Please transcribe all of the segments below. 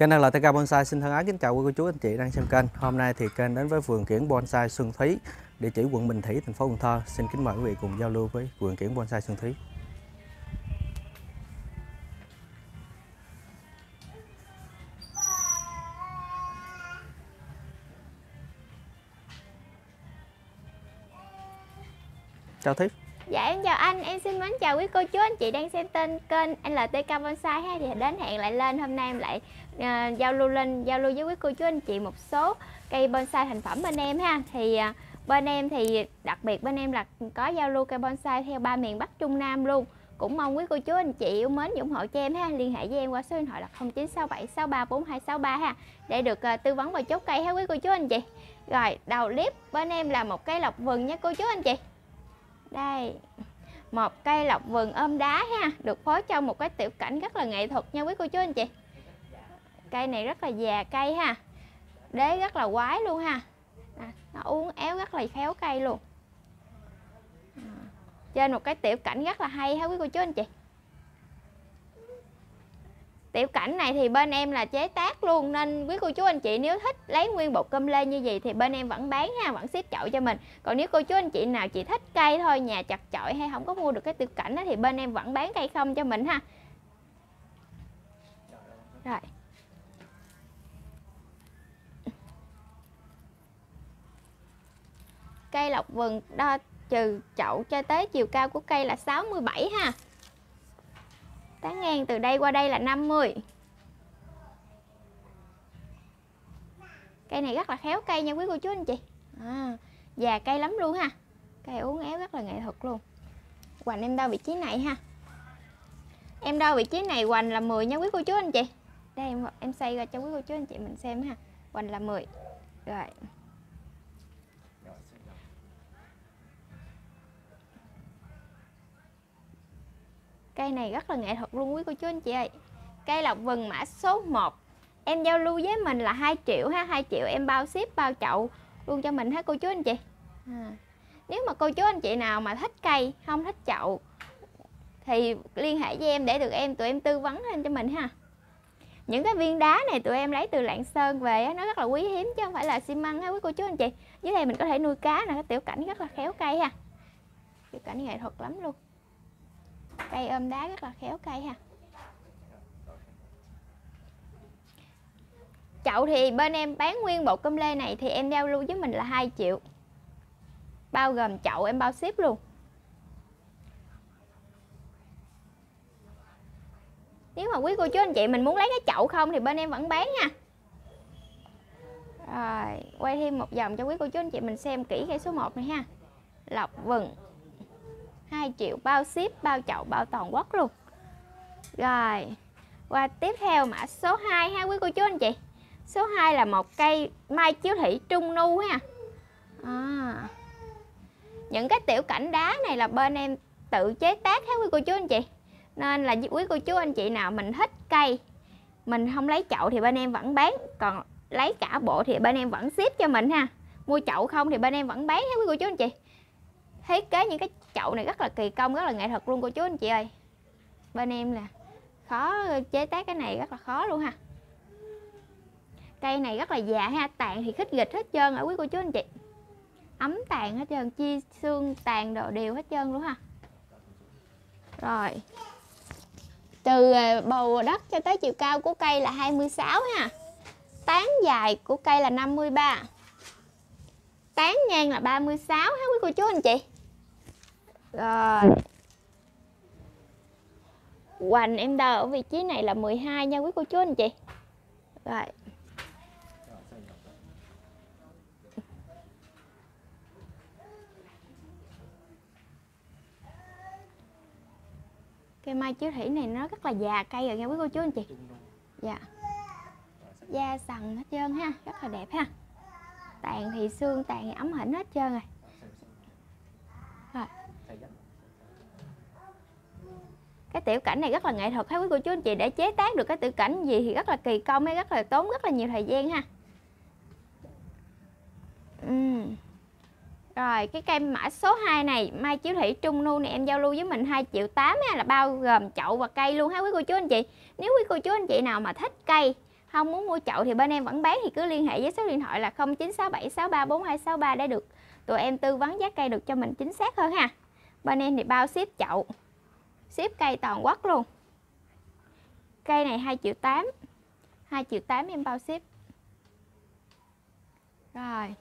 Kênh LTK Bonsai xin thân ái kính chào quý cô chú anh chị đang xem kênh. Hôm nay thì kênh đến với vườn kiểng bonsai Xuân Thúy, địa chỉ quận Bình Thủy, thành phố Cần Thơ. Xin kính mời quý vị cùng giao lưu với vườn kiểng bonsai Xuân Thúy. Chào Thúy. Dạ em chào anh, em xin mến chào quý cô chú anh chị đang xem tên kênh LTK Bonsai ha. Thì đến hẹn lại lên, hôm nay em lại giao lưu với quý cô chú anh chị một số cây bonsai thành phẩm bên em ha. Thì bên em thì đặc biệt bên em là có giao lưu cây bonsai theo 3 miền Bắc Trung Nam luôn. Cũng mong quý cô chú anh chị yêu mến ủng hộ cho em ha. Liên hệ với em qua số điện thoại là 0967634263 ha, để được tư vấn và chốt cây ha quý cô chú anh chị. Rồi đầu clip bên em là một cây lộc vừng nha cô chú anh chị. Đây, một cây lộc vừng ôm đá ha, được phối trong một cái tiểu cảnh rất là nghệ thuật nha quý cô chú anh chị. Cây này rất là già cây ha, đế rất là quái luôn ha, nó uốn éo rất là khéo cây luôn. Trên một cái tiểu cảnh rất là hay ha quý cô chú anh chị. Tiểu cảnh này thì bên em là chế tác luôn, nên quý cô chú anh chị nếu thích lấy nguyên bột cơm lê như vậy thì bên em vẫn bán ha, vẫn ship chậu cho mình. Còn nếu cô chú anh chị nào chỉ thích cây thôi, nhà chặt chội hay không có mua được cái tiểu cảnh đó, thì bên em vẫn bán cây không cho mình ha. Rồi. Cây lộc vừng đo trừ chậu cho tới chiều cao của cây là 67 ha. Tán ngang từ đây qua đây là 50. Cây này rất là khéo cây nha quý cô chú anh chị. Già cây lắm luôn ha. Cây uốn éo rất là nghệ thuật luôn. Hoành em đo vị trí này ha. Em đo vị trí này hoành là 10 nha quý cô chú anh chị. Đây em xoay ra cho quý cô chú anh chị mình xem ha. Hoành là 10. Rồi. Cây này rất là nghệ thuật luôn quý cô chú anh chị ơi. Cây lộc vừng mã số 1. Em giao lưu với mình là 2 triệu ha, 2 triệu em bao ship bao chậu luôn cho mình hết cô chú anh chị. Nếu mà cô chú anh chị nào mà thích cây, không thích chậu thì liên hệ với em để được tụi em tư vấn thêm cho mình ha. Những cái viên đá này tụi em lấy từ Lạng Sơn về, nó rất là quý hiếm chứ không phải là xi măng ha quý cô chú anh chị. Dưới đây mình có thể nuôi cá nè, cái tiểu cảnh rất là khéo cây ha. Tiểu cảnh nghệ thuật lắm luôn. Cây ôm đá rất là khéo cây ha. Chậu thì bên em bán nguyên bột cơm lê này thì em giao lưu với mình là 2 triệu. Bao gồm chậu em bao ship luôn. Nếu mà quý cô chú anh chị mình muốn lấy cái chậu không thì bên em vẫn bán nha. Rồi, quay thêm một vòng cho quý cô chú anh chị mình xem kỹ cây số 1 này ha. Lộc vừng 2 triệu bao ship, bao chậu, bao toàn quốc luôn. Rồi, qua tiếp theo mã số 2 ha quý cô chú anh chị. Số 2 là một cây mai chiếu thủy trung nu ha. Những cái tiểu cảnh đá này là bên em tự chế tác ha quý cô chú anh chị. Nên là quý cô chú anh chị nào mình thích cây, mình không lấy chậu thì bên em vẫn bán. Còn lấy cả bộ thì bên em vẫn ship cho mình ha. Mua chậu không thì bên em vẫn bán ha quý cô chú anh chị. Thiết kế những cái chậu này rất là kỳ công, rất là nghệ thuật luôn cô chú anh chị ơi. Bên em là khó chế tác cái này, rất là khó luôn ha. Cây này rất là già ha, tàn thì khít gịch hết trơn ở quý cô chú anh chị. Ấm tàn hết trơn, chia xương tàn đồ đều hết trơn luôn ha. Rồi. Từ bầu đất cho tới chiều cao của cây là 26 ha. Tán dài của cây là 53. Tán ngang là 36 ha quý cô chú anh chị. Rồi. Hoành em đo ở vị trí này là 12 nha quý cô chú anh chị. Rồi. Cây mai chiếu thủy này nó rất là già cây rồi nha quý cô chú anh chị. Dạ. Da sần hết trơn ha, rất là đẹp ha. Tàn thì xương, tàn thì ấm hỉnh hết trơn rồi. Rồi. Cái tiểu cảnh này rất là nghệ thuật ha quý cô chú anh chị. Để chế tác được cái tiểu cảnh gì thì rất là kỳ công, rất là tốn rất là nhiều thời gian ha. Rồi cái cây mã số 2 này, mai chiếu thủy trung nu này em giao lưu với mình 2 triệu 8 là bao gồm chậu và cây luôn ha quý cô chú anh chị. Nếu quý cô chú anh chị nào mà thích cây, không muốn mua chậu thì bên em vẫn bán, thì cứ liên hệ với số điện thoại là 0967634263 để được tụi em tư vấn giá cây được cho mình chính xác hơn ha. Bên em thì bao ship chậu, ship cây toàn quốc luôn. Cây này 2.8 triệu, 2.8 triệu em bao ship. Rồi.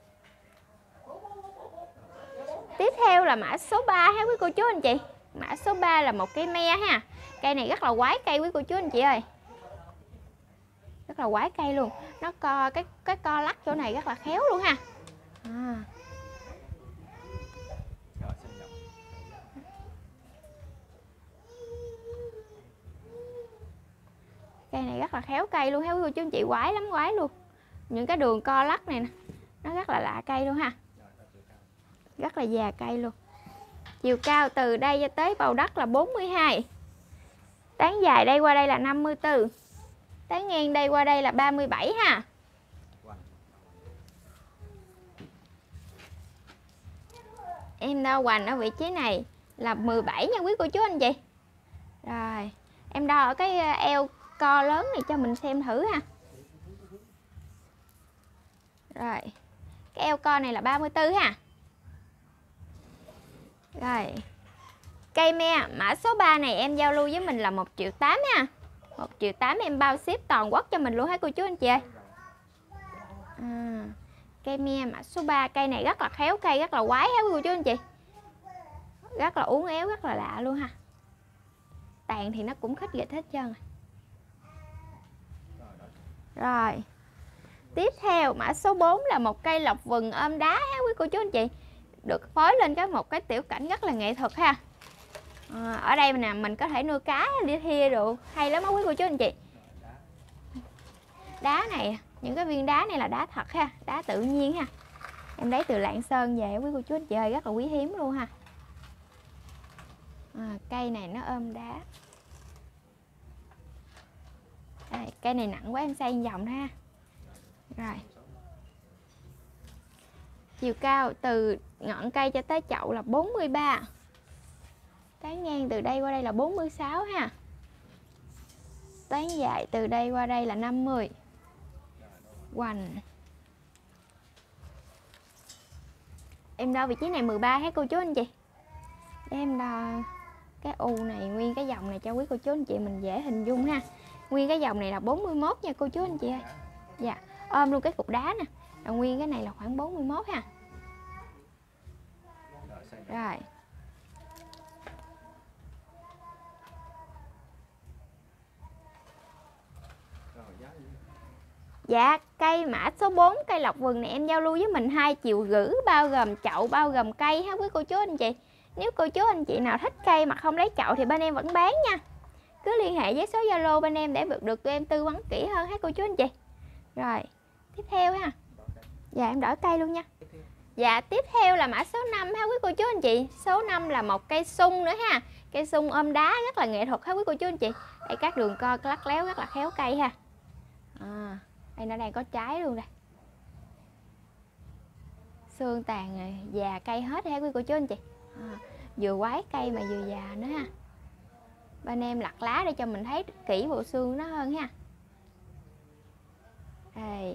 Tiếp theo là mã số 3 ha quý cô chú anh chị. Mã số 3 là một cây me ha. Cây này rất là quái cây quý cô chú anh chị ơi. Rất là quái cây luôn. Nó co cái co lắc chỗ này rất là khéo luôn ha. Cây này rất là khéo cây luôn ha quý cô chú anh chị, quái lắm, quái luôn. Những cái đường co lắc này nè, nó rất là lạ cây luôn ha. Rất là già cây luôn. Chiều cao từ đây cho tới bầu đất là 42. Tán dài đây qua đây là 54. Tán ngang đây qua đây là 37 ha. Em đo hoành ở vị trí này là 17 nha quý cô chú anh chị. Rồi, em đo ở cái eo co lớn này cho mình xem thử ha. Rồi, cái eo co này là 34 ha. Rồi, cây me mã số 3 này em giao lưu với mình là 1.8 triệu ha. 1.8 triệu em bao ship toàn quốc cho mình luôn hả cô chú anh chị ơi. Cây me mã số 3, cây này rất là khéo cây, rất là quái hả cô chú anh chị. Rất là uốn éo, rất là lạ luôn ha. Tàn thì nó cũng khít ghịch hết trơn. Rồi. Tiếp theo mã số 4 là một cây lộc vừng ôm đá ha quý cô chú anh chị. Được phối lên một cái tiểu cảnh rất là nghệ thuật ha. Ở đây nè mình có thể nuôi cá đi thia được, hay lắm á quý cô chú anh chị. Đá này, những cái viên đá này là đá thật ha, đá tự nhiên ha. Em lấy từ Lạng Sơn về quý cô chú anh chị ơi, rất là quý hiếm luôn ha. Cây này nó ôm đá. Đây, cây này nặng quá em xây vòng ha. Rồi. Chiều cao từ ngọn cây cho tới chậu là 43. Tán ngang từ đây qua đây là 46 ha. Tán dài từ đây qua đây là 50. Hoành. Em đo vị trí này 13 hết cô chú anh chị. Để em đo cái u này, nguyên cái dòng này cho quý cô chú anh chị mình dễ hình dung ha. Nguyên cái dòng này là 41 nha cô chú anh chị ơi. Dạ, ôm luôn cái cục đá nè. Rồi nguyên cái này là khoảng 41 ha. Rồi. Dạ, cây mã số 4 cây lộc vừng này em giao lưu với mình 2,5 triệu bao gồm chậu, bao gồm cây ha quý cô chú anh chị. Nếu cô chú anh chị nào thích cây mà không lấy chậu thì bên em vẫn bán nha. Cứ liên hệ với số Zalo bên em để được tụi em tư vấn kỹ hơn ha cô chú anh chị. Rồi, tiếp theo ha. Dạ em đổi cây luôn nha. Dạ, tiếp theo là mã số 5 ha quý cô chú anh chị. Số 5 là một cây sung nữa ha. Cây sung ôm đá rất là nghệ thuật ha quý cô chú anh chị. Đây các đường co lắc léo rất là khéo cây ha. Đây nó đang có trái luôn đây. Xương tàn già cây hết ha quý cô chú anh chị. Vừa quái cây mà vừa già nữa ha. Bên em lặt lá để cho mình thấy kỹ bộ xương nó hơn ha. Đây.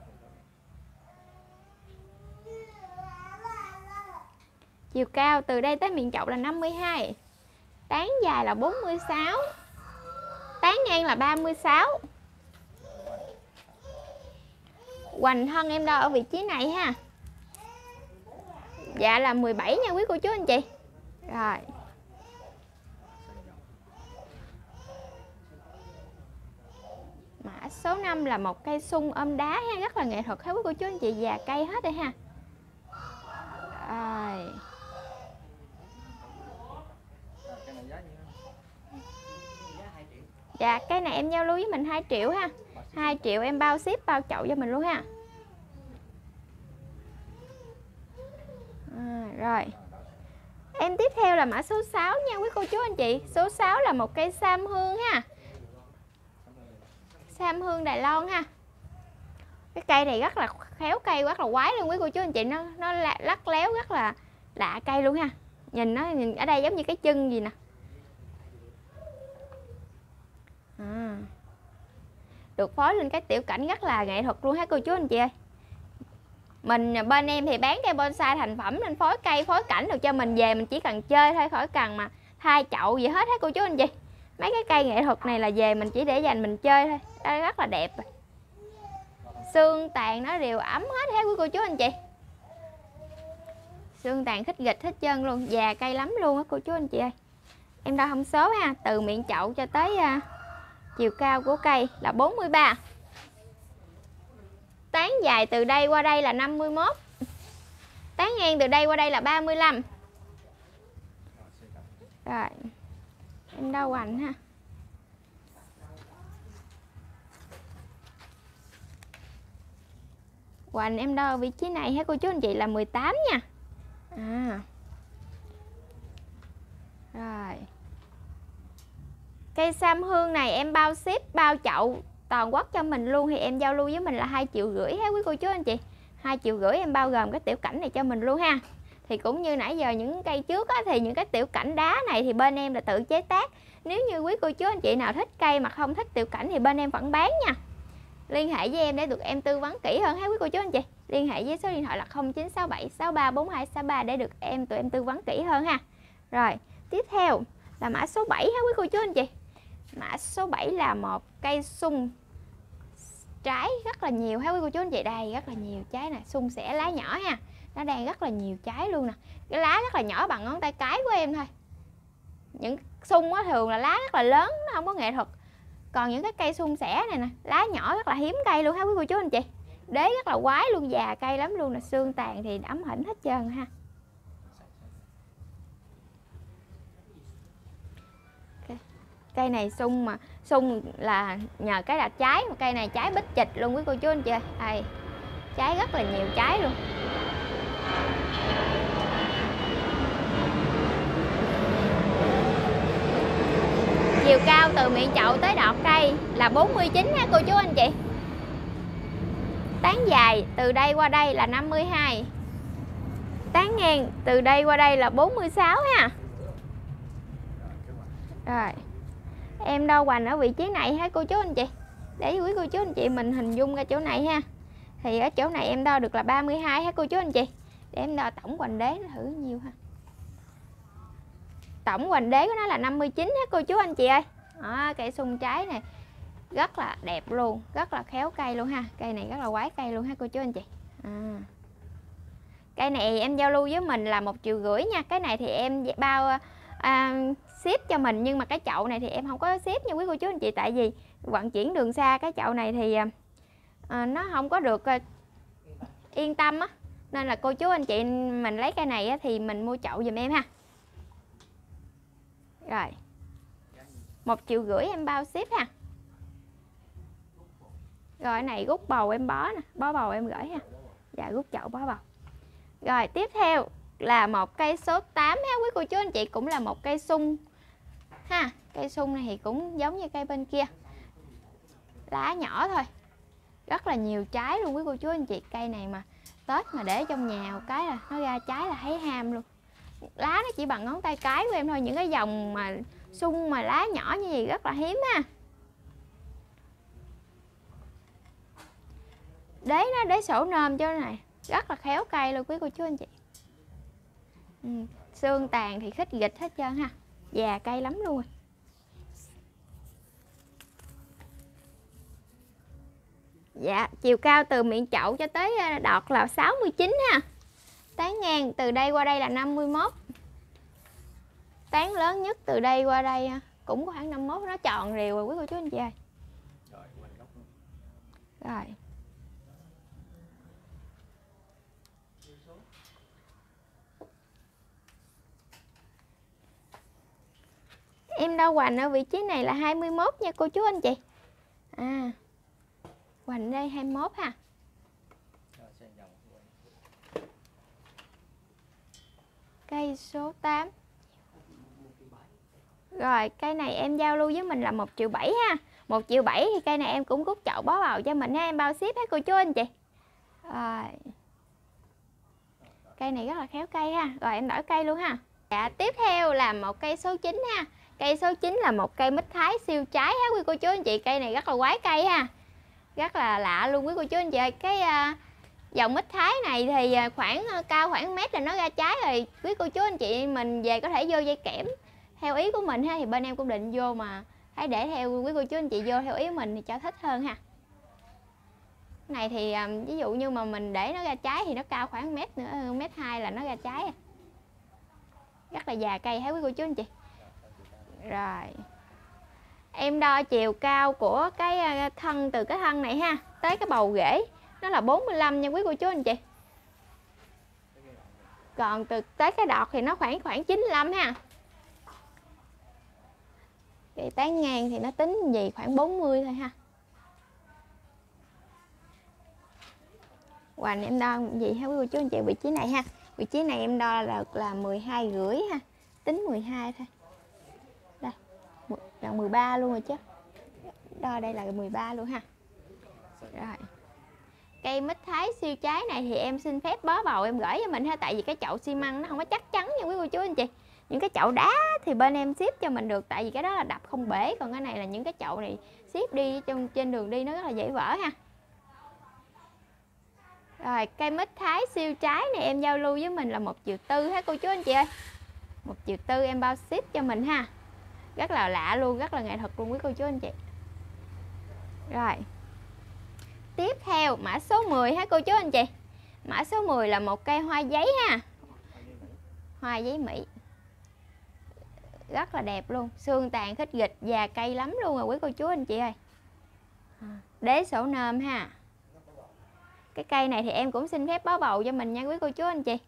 Chiều cao từ đây tới miệng chậu là 52. Tán dài là 46. Tán ngang là 36. Hoành thân em đo ở vị trí này ha. Dạ là 17 nha quý cô chú anh chị. Rồi. Mã số 5 là một cây sung ôm đá ha, rất là nghệ thuật ha quý cô chú anh chị, già cây hết đây ha. Rồi. Dạ cây này em giao lưu với mình 2 triệu ha. 2 triệu em bao ship bao chậu cho mình luôn ha. Rồi. Em tiếp theo là mã số 6 nha quý cô chú anh chị. Số 6 là một cây sam hương ha. Sam hương Đài Loan ha. Cái cây này rất là khéo cây, rất là quái luôn quý cô chú anh chị. Nó lắc léo rất là lạ cây luôn ha. Nhìn ở đây giống như cái chân gì nè. được phối lên cái tiểu cảnh rất là nghệ thuật luôn ha cô chú anh chị ơi. Mình bên em thì bán cây bonsai thành phẩm nên phối cây phối cảnh được cho mình về, mình chỉ cần chơi thôi, khỏi cần mà thay chậu gì hết á cô chú anh chị. Mấy cái cây nghệ thuật này là về mình chỉ để dành mình chơi thôi, đây rất là đẹp. Xương tàn nó đều ấm hết ha quý cô chú anh chị. Xương tàn khích gịch hết trơn luôn, già cây lắm luôn á cô chú anh chị ơi. Em đo thông số ha, từ miệng chậu cho tới chiều cao của cây là 43. Tán dài từ đây qua đây là 51. Tán ngang từ đây qua đây là 35. Rồi, em đo hoành ha. Hoành em đo vị trí này ha cô chú anh chị là 18 nha. Rồi. Cây sam hương này em bao ship bao chậu toàn quốc cho mình luôn, thì em giao lưu với mình là 2,5 triệu ha quý cô chú anh chị. 2,5 triệu em bao gồm cái tiểu cảnh này cho mình luôn ha. Thì cũng như nãy giờ những cây trước á, thì những cái tiểu cảnh đá này thì bên em là tự chế tác. Nếu như quý cô chú anh chị nào thích cây mà không thích tiểu cảnh thì bên em vẫn bán nha. Liên hệ với em để được em tư vấn kỹ hơn ha quý cô chú anh chị. Liên hệ với số điện thoại là 0967 634263 để được tụi em tư vấn kỹ hơn ha. Rồi, tiếp theo là mã số 7 ha quý cô chú anh chị. Mã số 7 là một cây sung trái rất là nhiều ha quý cô chú anh chị. Đây rất là nhiều trái nè, sung sẻ lá nhỏ ha. Nó đang rất là nhiều trái luôn nè. Cái lá rất là nhỏ bằng ngón tay cái của em thôi. Những sung á thường là lá rất là lớn, nó không có nghệ thuật. Còn những cái cây sung sẻ này nè, lá nhỏ rất là hiếm cây luôn ha quý cô chú anh chị. Đế rất là quái luôn, già cây lắm luôn nè, xương tàn thì ấm hỉnh hết trơn ha. Cây này sung mà sung là nhờ cái là trái, mà cây này trái bít chịch luôn quý cô chú anh chị ơi. Đây, trái rất là nhiều trái luôn. Chiều cao từ miệng chậu tới đọt cây là 49 ha cô chú anh chị. Tán dài từ đây qua đây là 52. Tán ngang từ đây qua đây là 46 ha. Rồi, em đo hoành ở vị trí này ha cô chú anh chị. Để quý cô chú anh chị mình hình dung ra chỗ này ha. Thì ở chỗ này em đo được là 32 ha cô chú anh chị. Để em đo tổng hoành đế nó thử nhiêu ha. Tổng hoành đế của nó là 59 ha cô chú anh chị ơi. Cây sung trái này rất là đẹp luôn, rất là khéo cây luôn ha. Cây này rất là quái cây luôn ha cô chú anh chị. Cây này em giao lưu với mình là 1,5 triệu nha. Cái này thì em bao ship cho mình, nhưng mà cái chậu này thì em không có ship nha quý cô chú anh chị. Tại vì vận chuyển đường xa, cái chậu này thì nó không có được yên tâm á. Nên là cô chú anh chị mình lấy cây này á, thì mình mua chậu giùm em ha. Rồi, 1,5 triệu em bao ship ha. Rồi cái này rút bầu em bó nè, bó bầu em gửi ha. Dạ, rút chậu bó bầu. Rồi tiếp theo là một cây số 8 ha quý cô chú anh chị, cũng là một cây sung ha. Cây sung này thì cũng giống như cây bên kia, lá nhỏ thôi, rất là nhiều trái luôn quý cô chú anh chị. Cây này mà Tết mà để trong nhà một cái là nó ra trái là thấy ham luôn. Lá nó chỉ bằng ngón tay cái của em thôi. Những cái dòng mà sung mà lá nhỏ như vậy rất là hiếm ha. Đế nó đế sổ nôm cho này, rất là khéo cây luôn quý cô chú anh chị. Xương tàn thì khích gịch hết trơn ha, già cây lắm luôn. Dạ, chiều cao từ miệng chậu cho tới đọt là 69 ha. Tán ngang từ đây qua đây là 51. Tán lớn nhất từ đây qua đây cũng khoảng 51, nó tròn rìu rồi quý cô chú anh chị ơi. Rồi. Em đo hoành ở vị trí này là 21 nha cô chú anh chị. Hoành đây 21 ha. Cây số 8. Rồi cây này em giao lưu với mình là 1,7 triệu ha. 1,7 triệu thì cây này em cũng rút chậu bó vào cho mình ha. Em bao ship hết cô chú anh chị. Rồi. Cây này rất là khéo cây ha. Rồi em đổi cây luôn ha. Dạ, tiếp theo là một cây số 9 ha. Cây số 9 là một cây mít thái siêu trái ha quý cô chú anh chị. Cây này rất là quái cây ha. Rất là lạ luôn quý cô chú anh chị ơi. Cái dòng mít Thái này thì khoảng cao khoảng mét là nó ra trái rồi. Quý cô chú anh chị mình về có thể vô dây kẽm theo ý của mình ha, thì bên em cũng định vô mà hãy để theo quý cô chú anh chị vô theo ý mình thì cho thích hơn ha. Cái này thì ví dụ như mà mình để nó ra trái thì nó cao khoảng mét nữa, mét 2 là nó ra trái. Rất là già cây hả quý cô chú anh chị. Rồi em đo chiều cao của cái thân, từ cái thân này ha tới cái bầu rễ nó là 45 nha quý cô chú anh chị. Còn từ tới cái đọt thì nó khoảng 95 ha. Cái tán ngang thì nó tính gì khoảng 40 thôi ha. Hoành em đo gì hả quý cô chú anh chị, vị trí này ha. Vị trí này em đo là 12 rưỡi ha. Tính 12 thôi. Đây, gần 13 luôn rồi chứ. Đo đây là 13 luôn ha. Rồi. Cây mít Thái siêu trái này thì em xin phép bó bầu em gửi cho mình ha. Tại vì cái chậu xi măng nó không có chắc chắn nha quý cô chú anh chị. Những cái chậu đá thì bên em ship cho mình được. Tại vì cái đó là đập không bể. Còn cái này là những cái chậu này ship đi trên đường đi nó rất là dễ vỡ ha. Rồi cây mít Thái siêu trái này em giao lưu với mình là 1,4 triệu ha cô chú anh chị ơi. 1,4 triệu em bao ship cho mình ha. Rất là lạ luôn, rất là nghệ thuật luôn quý cô chú anh chị. Rồi. Tiếp theo mã số 10 ha cô chú anh chị. Mã số 10 là một cây hoa giấy ha. Hoa giấy Mỹ. Rất là đẹp luôn, xương tàn khít gịch, già cây lắm luôn rồi quý cô chú anh chị ơi. Đế sổ nôm ha. Cái cây này thì em cũng xin phép bó bầu cho mình nha quý cô chú anh chị.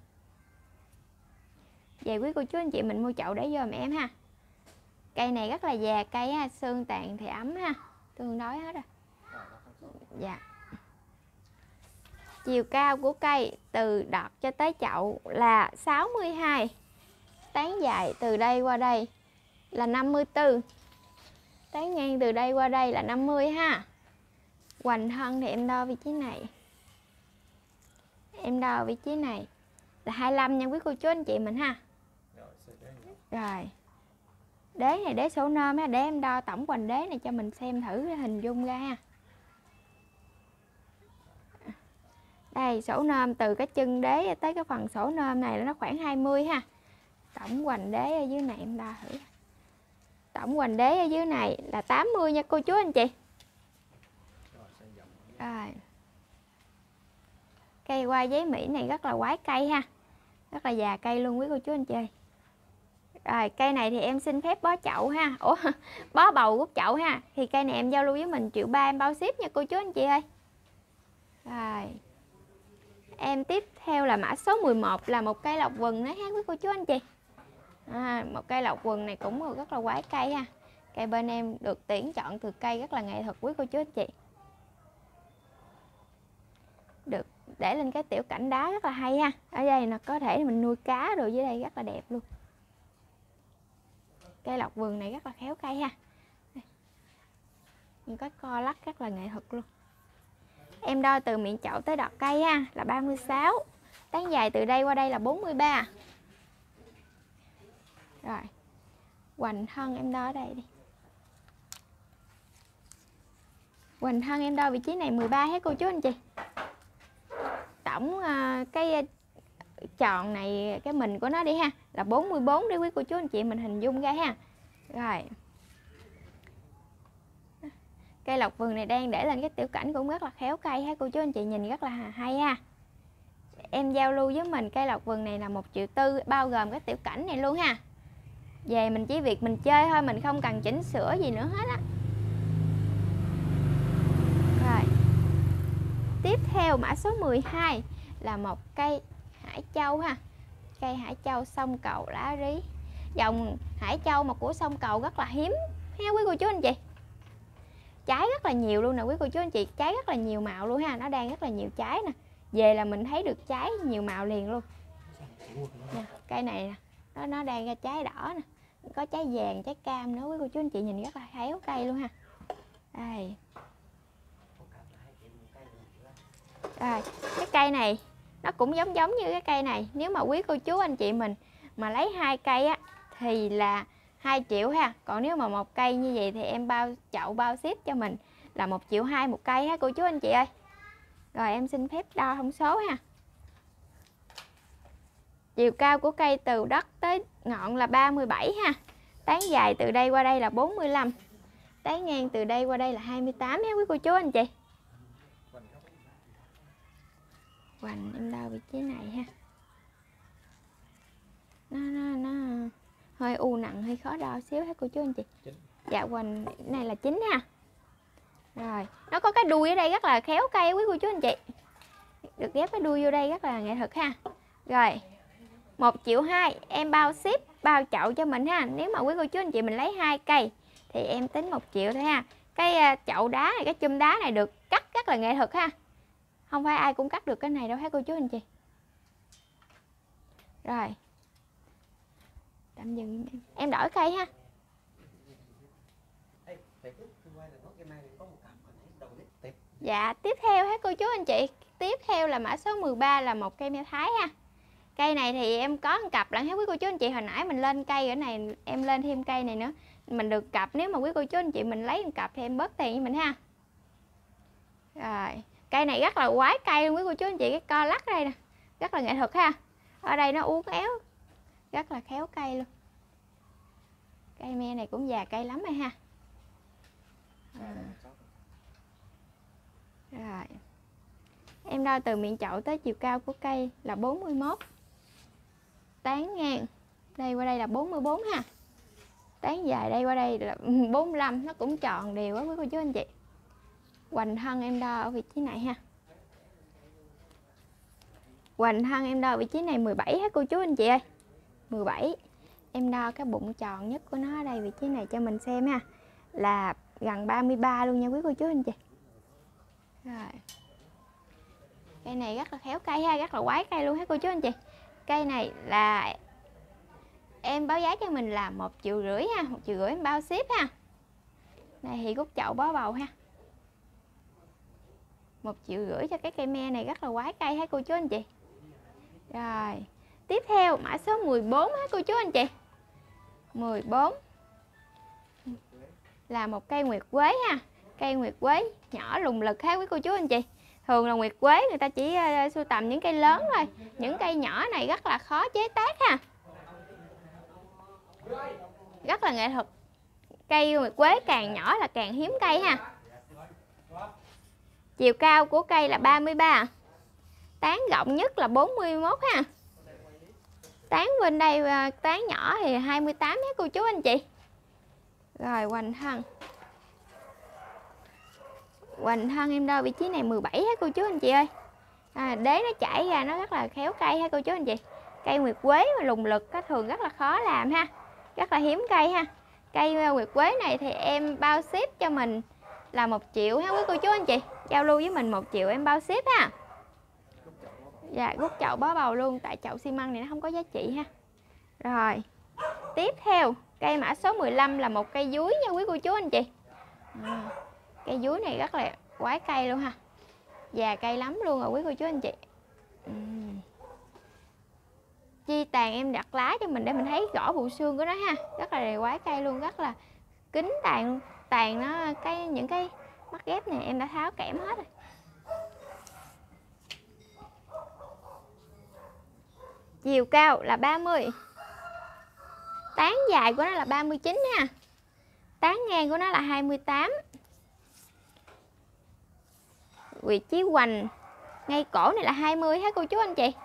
Về quý cô chú anh chị mình mua chậu để vô giùm em ha. Cây này rất là già cây ha, xương tàn thì ấm ha, tương đối hết rồi. Dạ. Chiều cao của cây từ đọt cho tới chậu là 62. Tán dài từ đây qua đây là 54. Tán ngang từ đây qua đây là 50 ha. Hoành thân thì em đo vị trí này. Em đo vị trí này là 25 nha quý cô chú anh chị mình ha. Rồi. Đế này đế sổ nôm ha, để em đo tổng hoành đế này cho mình xem thử hình dung ra ha. Đây sổ nôm từ cái chân đế tới cái phần sổ nôm này là nó khoảng 20 ha. Tổng hoành đế ở dưới này em đo thử. Tổng hoành đế ở dưới này là 80 nha cô chú anh chị. Rồi. Cây hoa giấy Mỹ này rất là quái cây ha. Rất là già cây luôn quý cô chú anh chị. Rồi cây này thì em xin phép bó chậu ha. Ủa bó bầu gút chậu ha. Thì cây này em giao lưu với mình 1,3 triệu em bao ship nha cô chú anh chị ơi. Rồi. Em tiếp theo là mã số 11 là một cây lộc vừng nữa ha quý cô chú anh chị. Một cây lộc vừng này cũng rất là quái cây ha. Cây bên em được tuyển chọn từ cây rất là nghệ thuật quý cô chú anh chị. Được để lên cái tiểu cảnh đá rất là hay ha. Ở đây nó có thể mình nuôi cá rồi, dưới đây rất là đẹp luôn. Cây lộc vừng này rất là khéo cây ha. Những cái co lắc rất là nghệ thuật luôn. Em đo từ miệng chậu tới đọt cây ha là 36. Tán dài từ đây qua đây là 43. Rồi. Hoành thân em đo ở đây đi. Hoành thân em đo vị trí này 13 hết cô chú anh chị. Tổng cái tròn này cái mình của nó đi ha là 44 để quý cô chú anh chị mình hình dung ra ha. Rồi. Cây lộc vừng này đang để lên cái tiểu cảnh cũng rất là khéo cây ha cô chú anh chị, nhìn rất là hay ha. Em giao lưu với mình cây lộc vừng này là 1,4 triệu bao gồm cái tiểu cảnh này luôn ha. Về mình chỉ việc mình chơi thôi, mình không cần chỉnh sửa gì nữa hết á. Rồi. Tiếp theo mã số 12 là một cây hải châu ha. Cây hải châu sông cầu lá rí. Dòng hải châu mà của sông cầu rất là hiếm ha quý cô chú anh chị. Trái rất là nhiều luôn nè quý cô chú anh chị, trái rất là nhiều màu luôn ha, nó đang rất là nhiều trái nè. Về là mình thấy được trái nhiều màu liền luôn. Nè, cây này nè, nó đang ra trái đỏ nè, có trái vàng, trái cam nữa quý cô chú anh chị, nhìn rất là khéo cây luôn ha. Đây. Rồi, cái cây này nó cũng giống như cái cây này. Nếu mà quý cô chú anh chị mình mà lấy 2 cây á thì là 2 triệu ha. Còn nếu mà một cây như vậy thì em bao chậu bao ship cho mình là 1,2 triệu một cây ha cô chú anh chị ơi. Rồi em xin phép đo thông số ha. Chiều cao của cây từ đất tới ngọn là 37 ha. Tán dài từ đây qua đây là 45. Tán ngang từ đây qua đây là 28 ha quý cô chú anh chị. Hoành em đo vị trí này ha. Nó hơi u nặng, hơi khó đo xíu ha cô chú anh chị. Dạ hoành này là 9 ha. Rồi, nó có cái đuôi ở đây rất là khéo cây quý cô chú anh chị. Được ghép cái đuôi vô đây rất là nghệ thuật ha. Rồi, 1,2 triệu em bao ship, bao chậu cho mình ha. Nếu mà quý cô chú anh chị mình lấy 2 cây thì em tính 1 triệu thôi ha. Cái chậu đá này, cái chum đá này được cắt rất là nghệ thuật ha. Không phải ai cũng cắt được cái này đâu ha cô chú anh chị. Rồi, tạm dừng em đổi cây ha. Dạ, tiếp theo hết cô chú anh chị. Tiếp theo là mã số 13 là một cây me thái ha. Cây này thì em có một cặp lận hết quý cô chú anh chị. Hồi nãy mình lên cây ở này, em lên thêm cây này nữa. Mình được cặp, nếu mà quý cô chú anh chị mình lấy một cặp thì em bớt tiền với mình ha. Rồi, cây này rất là quái cây luôn quý cô chú anh chị. Cái co lắc đây nè, rất là nghệ thuật ha. Ở đây nó uốn éo, rất là khéo cây luôn. Cây me này cũng già cây lắm rồi ha. Rồi, em đo từ miệng chậu tới chiều cao của cây là 41. Tán ngang đây qua đây là 44 ha. Tán dài đây qua đây là 45. Nó cũng tròn đều quá quý cô chú anh chị. Hoành thân em đo ở vị trí này ha. Hoành thân em đo ở vị trí này 17 hết cô chú anh chị ơi. 17. Em đo cái bụng tròn nhất của nó ở đây vị trí này cho mình xem ha. Là gần 33 luôn nha quý cô chú anh chị. Rồi. Cây này rất là khéo cây ha, rất là quái cây luôn hết cô chú anh chị. Cây này là em báo giá cho mình là 1,5 triệu ha, 1,5 triệu em bao ship ha. Này thì gút chậu bó bầu ha. 1,5 triệu cho cái cây me này rất là quái cây hết cô chú anh chị. Rồi, tiếp theo mã số 14 hết cô chú anh chị. 14 là một cây nguyệt quế ha. Cây nguyệt quế nhỏ lùng lực ha quý cô chú anh chị. Thường là nguyệt quế người ta chỉ sưu tầm những cây lớn thôi. Những cây nhỏ này rất là khó chế tác ha. Rất là nghệ thuật. Cây nguyệt quế càng nhỏ là càng hiếm cây ha. Chiều cao của cây là 33. Tán rộng nhất là 41 ha. Tán bên đây tán nhỏ thì 28 hết cô chú anh chị. Rồi hoành thân. Hoành thân em đo vị trí này 17 hết cô chú anh chị ơi. Đế nó chảy ra nó rất là khéo cây ha cô chú anh chị. Cây nguyệt quế mà lùng lực thường rất là khó làm ha. Rất là hiếm cây ha. Cây nguyệt quế này thì em bao ship cho mình là 1 triệu ha quý cô chú anh chị. Giao lưu với mình 1 triệu em bao ship ha. Dạ, gút chậu bó bầu luôn. Tại chậu xi măng này nó không có giá trị ha. Rồi, tiếp theo cây mã số 15 là một cây dúi nha quý cô chú anh chị. Cây dúi này rất là quái cây luôn ha. Già cây lắm luôn rồi quý cô chú anh chị. Chi tàn em đặt lá cho mình để mình thấy rõ bộ xương của nó ha. Rất là quái cây luôn, rất là kín tàn luôn. Tàn nó những cái mắt ghép này em đã tháo kẽm hết rồi. Chiều cao là 30. Tán dài của nó là 39 ha. Tán ngang của nó là 28. Vị trí hoành ngay cổ này là 20 hết cô chú anh chị.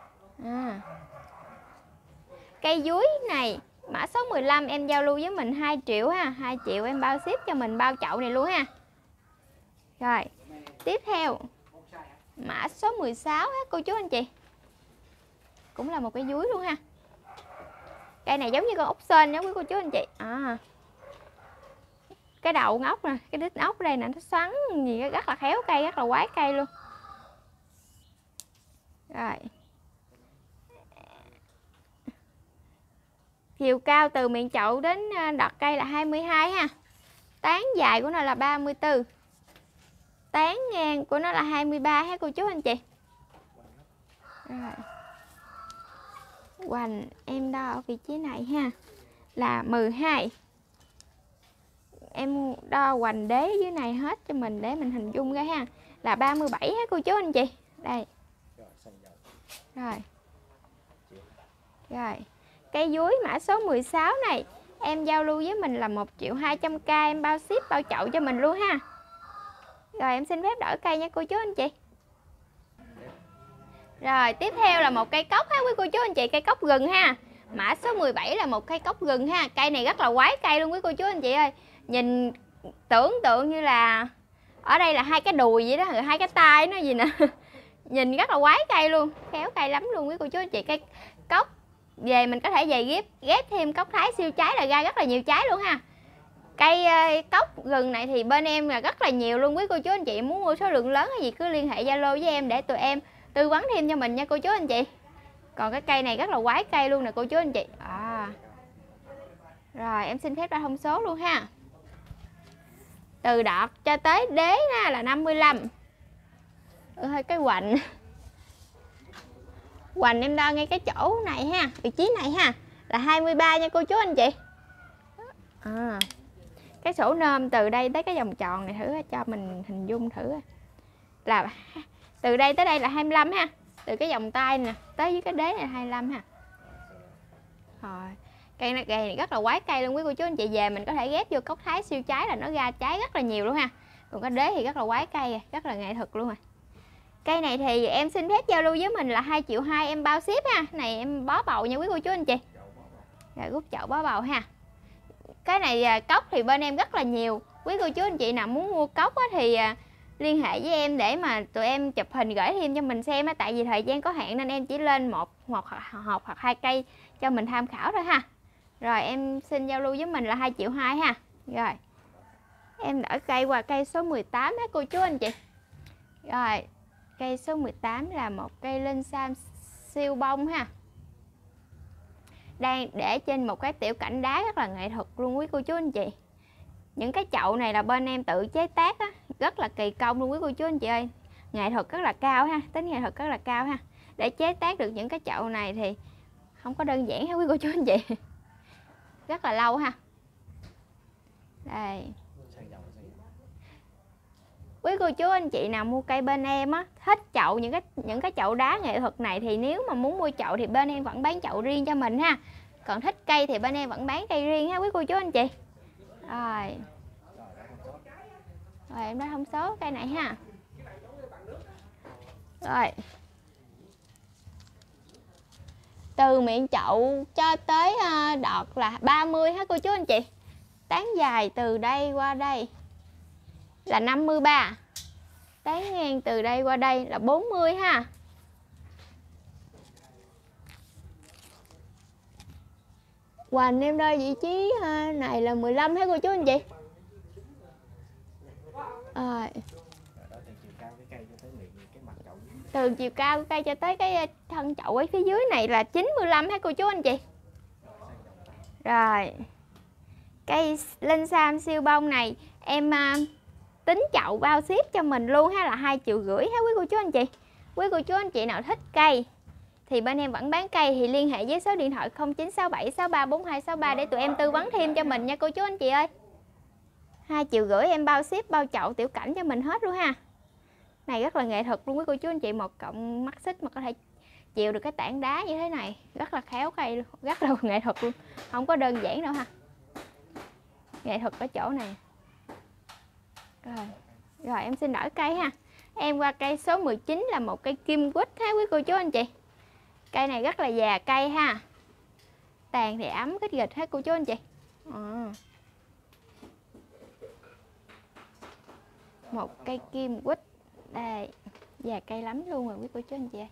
Cây dúi này mã số 15 em giao lưu với mình 2 triệu ha. 2 triệu em bao ship cho mình bao chậu này luôn ha. Rồi, tiếp theo mã số 16 hết cô chú anh chị. Cũng là một cây dúi luôn ha. Cây này giống như con ốc sên đó quý cô chú anh chị. Cái đầu con ốc nè, cái đít ốc đây nè, nó xoắn gì rất là khéo cây, rất là quái cây luôn. Rồi. Chiều cao từ miệng chậu đến đọt cây là 22 ha. Tán dài của nó là 34. Tán ngang của nó là 23 ha cô chú anh chị. Rồi. Hoành em đo ở vị trí này ha là 12. em đo hoành đế dưới này hết cho mình để mình hình dung ra ha. Là 37 ha cô chú anh chị. Đây. Rồi. Rồi. Cây dúi mã số 16 này em giao lưu với mình là 1.200.000, em bao ship bao chậu cho mình luôn ha. Rồi em xin phép đổi cây nha cô chú anh chị. Rồi tiếp theo là một cây cóc ha quý cô chú anh chị, cây cóc gừng ha. Mã số 17 là một cây cóc gừng ha. Cây này rất là quái cây luôn quý cô chú anh chị ơi. Nhìn tưởng tượng như là ở đây là hai cái đùi vậy đó, rồi hai cái tay nó gì nè. Nhìn rất là quái cây luôn, khéo cây lắm luôn quý cô chú anh chị. Cây cóc về mình có thể về ghép thêm cóc thái siêu trái là ra rất là nhiều trái luôn ha. Cây cóc gừng này thì bên em là rất là nhiều luôn quý cô chú anh chị. Muốn mua số lượng lớn hay gì cứ liên hệ Zalo với em để tụi em tư vấn thêm cho mình nha cô chú anh chị. Còn cái cây này rất là quái cây luôn nè cô chú anh chị. Rồi em xin phép ra thông số luôn ha. Từ đọt cho tới đế là 55. Hơi cái hoành. Hoành em đo ngay cái chỗ này ha, vị trí này ha, là 23 nha cô chú anh chị. Cái sổ nôm từ đây tới cái vòng tròn này thử cho mình hình dung thử. Là từ đây tới đây là 25 ha. Từ cái vòng tay nè tới dưới cái đế này 25 ha. Rồi. Cây này rất là quái cây luôn quý cô chú anh chị. Về mình có thể ghép vô cốc thái siêu trái là nó ra trái rất là nhiều luôn ha. Còn cái đế thì rất là quái cây, rất là nghệ thuật luôn rồi. Cây này thì em xin phép giao lưu với mình là 2.2 triệu em bao ship ha. Này em bó bầu nha quý cô chú anh chị. Rồi rút chậu bó bầu ha. Cái này cốc thì bên em rất là nhiều. Quý cô chú anh chị nào muốn mua cốc thì liên hệ với em để mà tụi em chụp hình gửi thêm cho mình xem. Tại vì thời gian có hạn nên em chỉ lên một hộp hoặc 2 cây cho mình tham khảo thôi ha. Rồi em xin giao lưu với mình là 2.2 triệu ha. Rồi em đổi cây qua cây số 18 ha cô chú anh chị. Rồi cây số 18 là một cây linh sam siêu bông ha. Đang để trên một cái tiểu cảnh đá rất là nghệ thuật luôn quý cô chú anh chị. Những cái chậu này là bên em tự chế tác á, rất là kỳ công luôn quý cô chú anh chị ơi. Nghệ thuật rất là cao ha, tính nghệ thuật rất là cao ha. Để chế tác được những cái chậu này thì không có đơn giản ha quý cô chú anh chị. Rất là lâu ha. Đây. Quý cô chú anh chị nào mua cây bên em á, thích chậu những cái chậu đá nghệ thuật này thì nếu mà muốn mua chậu thì bên em vẫn bán chậu riêng cho mình ha. Còn thích cây thì bên em vẫn bán cây riêng ha quý cô chú anh chị. Rồi. Rồi em đã thông số cây này ha. Rồi. Từ miệng chậu cho tới đọt là 30 ha cô chú anh chị. Tán dài từ đây qua đây là 53. Tán ngang từ đây qua đây là 40 ha. Hoành em đo vị trí này là 15 ha cô chú anh chị. Từ chiều cao của cây cho tới cái thân chậu ở phía dưới này là 95 ha cô chú anh chị. Rồi. Cây linh sam siêu bông này em tính chậu bao ship cho mình luôn ha là 2.5 triệu ha quý cô chú anh chị. Quý cô chú anh chị nào thích cây thì bên em vẫn bán cây thì liên hệ với số điện thoại 0967 634263 để tụi em tư vấn thêm cho mình nha cô chú anh chị ơi. 2.5 triệu em bao ship bao chậu tiểu cảnh cho mình hết luôn ha. Này rất là nghệ thuật luôn quý cô chú anh chị, một cọng mắt xích mà có thể chịu được cái tảng đá như thế này, rất là khéo cây luôn, rất là nghệ thuật luôn, không có đơn giản đâu ha. Nghệ thuật ở chỗ này. Rồi em xin đổi cây ha. Em qua cây số 19 là một cây kim quýt ha quý cô chú anh chị. Cây này rất là già cây ha. Tàn thì ấm kích gịch hết cô chú anh chị. Một cây kim quýt. Đây, già cây lắm luôn rồi quý cô chú anh chị ơi.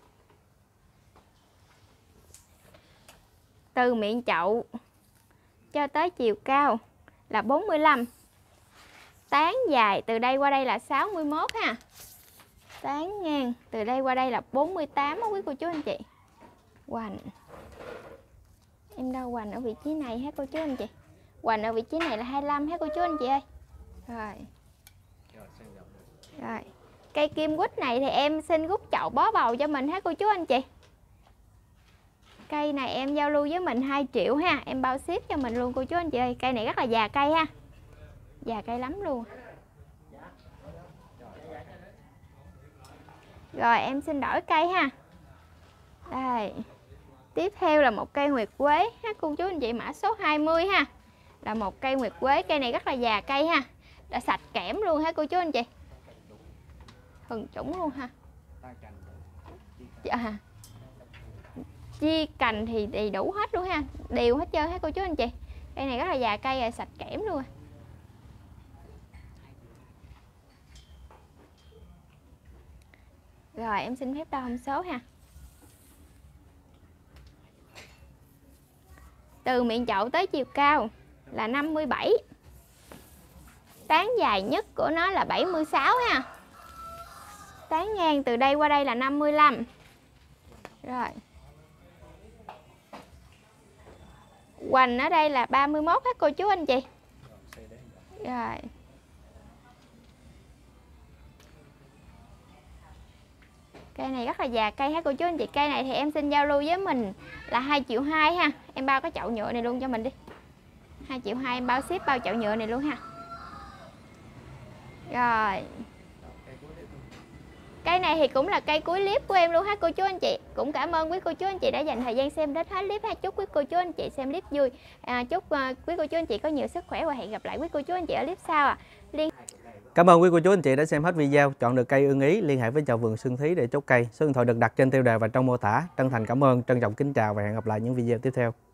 Từ miệng chậu cho tới chiều cao là 45. Tán dài từ đây qua đây là 61 ha. Tán ngang từ đây qua đây là 48 đó quý cô chú anh chị. Hoành. Em đo hoành ở vị trí này ha cô chú anh chị. Hoành ở vị trí này là 25 ha cô chú anh chị ơi. Rồi. Cây kim quýt này thì em xin rút chậu bó bầu cho mình ha cô chú anh chị. Cây này em giao lưu với mình 2 triệu ha. Em bao ship cho mình luôn cô chú anh chị ơi. Cây này rất là già cây ha. Già cây lắm luôn. Rồi em xin đổi cây ha. Đây. Tiếp theo là một cây nguyệt quế ha cô chú anh chị, mã số 20 ha. Là một cây nguyệt quế, cây này rất là già cây ha. Đã sạch kẽm luôn ha cô chú anh chị. Thuần chủng luôn ha. Dạ. Chi cành thì đầy đủ hết luôn ha, đều hết trơn ha cô chú anh chị. Cây này rất là già cây rồi, sạch kẽm luôn. Rồi em xin phép đo thông số ha. Từ miệng chậu tới chiều cao là 57. Tán dài nhất của nó là 76 ha. Tán ngang từ đây qua đây là 55. Rồi. Hoành ở đây là 31 hết cô chú anh chị. Rồi. Cây này rất là già cây ha cô chú anh chị. Cây này thì em xin giao lưu với mình là 2,2 triệu ha. Em bao cái chậu nhựa này luôn cho mình đi. 2,2 triệu em bao ship bao chậu nhựa này luôn ha. Rồi. Cây này thì cũng là cây cuối clip của em luôn ha cô chú anh chị. Cũng cảm ơn quý cô chú anh chị đã dành thời gian xem đến hết clip ha. Chúc quý cô chú anh chị xem clip vui. Chúc quý cô chú anh chị có nhiều sức khỏe và hẹn gặp lại quý cô chú anh chị ở clip sau Cảm ơn quý cô chú anh chị đã xem hết video, chọn được cây ưng ý, liên hệ với chợ vườn Xuân Thí để chốt cây. Số điện thoại được đặt trên tiêu đề và trong mô tả. Chân thành cảm ơn, trân trọng kính chào và hẹn gặp lại những video tiếp theo.